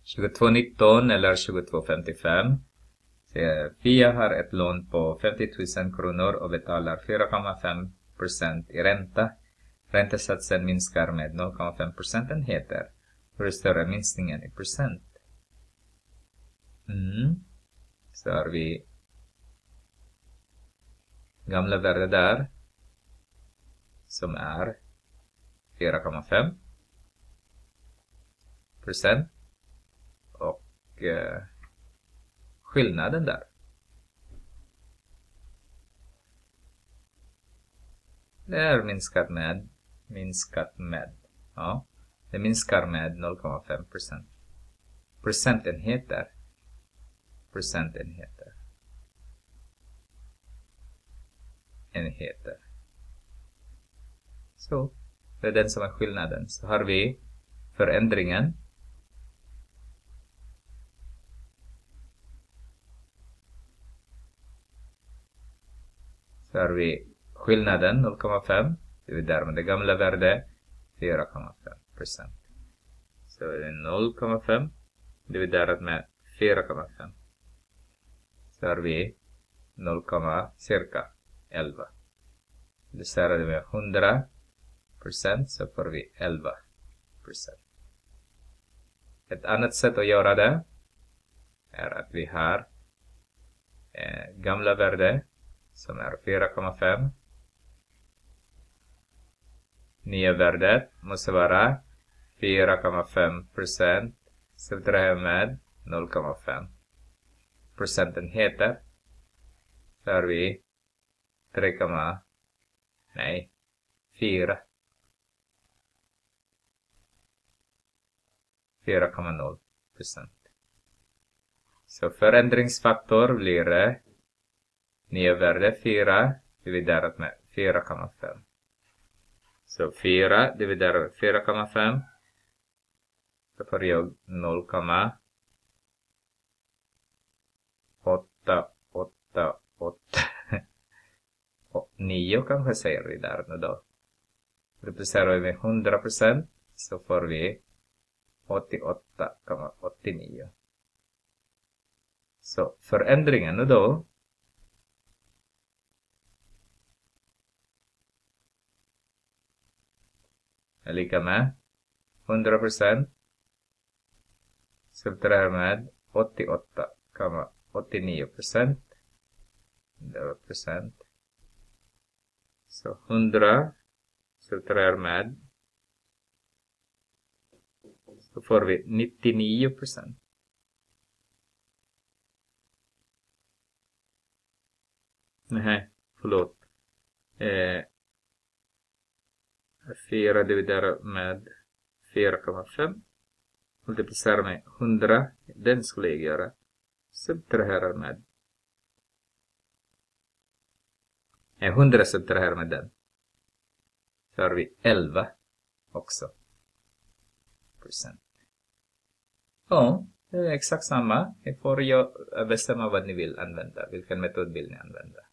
2219 eller 2255. Fia har ett lån på 50 000 kronor och betalar 4,5% i ränta. Räntesatsen minskar med 0,5 procentenheter. Hur är större minskningen i procent? Så har vi gamla värde där som är 4,5% och skillnaden där. Det är minskat med. Ja, det minskar med 0,5%. Procentenheter. Så, det är den som är skillnaden. Så har vi förändringen. Så har vi skillnaden 0,5. Dividerar med det gamla värde 4,5%. Så är det 0,5 dividerat med 4,5. Så har vi 0, cirka 11. Reducerar det med 100% så får vi 11%. Ett annat sätt att göra det är att vi har gamla värde som är 4,5. Nya värdet måste vara 4,5% subtraherat med 0,5 procentenheter. Så har vi 4,0%. Så förändringsfaktor blir det nya värde 4 dividerat med 4,5. Så 4 dividerat med 4,5. Så får jag 0,888 kanske säger vi där nu då. Reducerar vi med 100% så får vi 88,89. Så förändringen nu då är lika med 100% subtraherar med 88,89%. Så 100 subtraherar med så får vi 99%. Nej, förlåt. 4 dividerat med 4,5 multiplicerar med 100. Den skulle jag göra. Subtraherar med 100 subtraherar med den. Så har vi 11 också. %. Ja, det är exakt samma. Ni får bestämma vad ni vill använda. Vilken metod vill ni använda?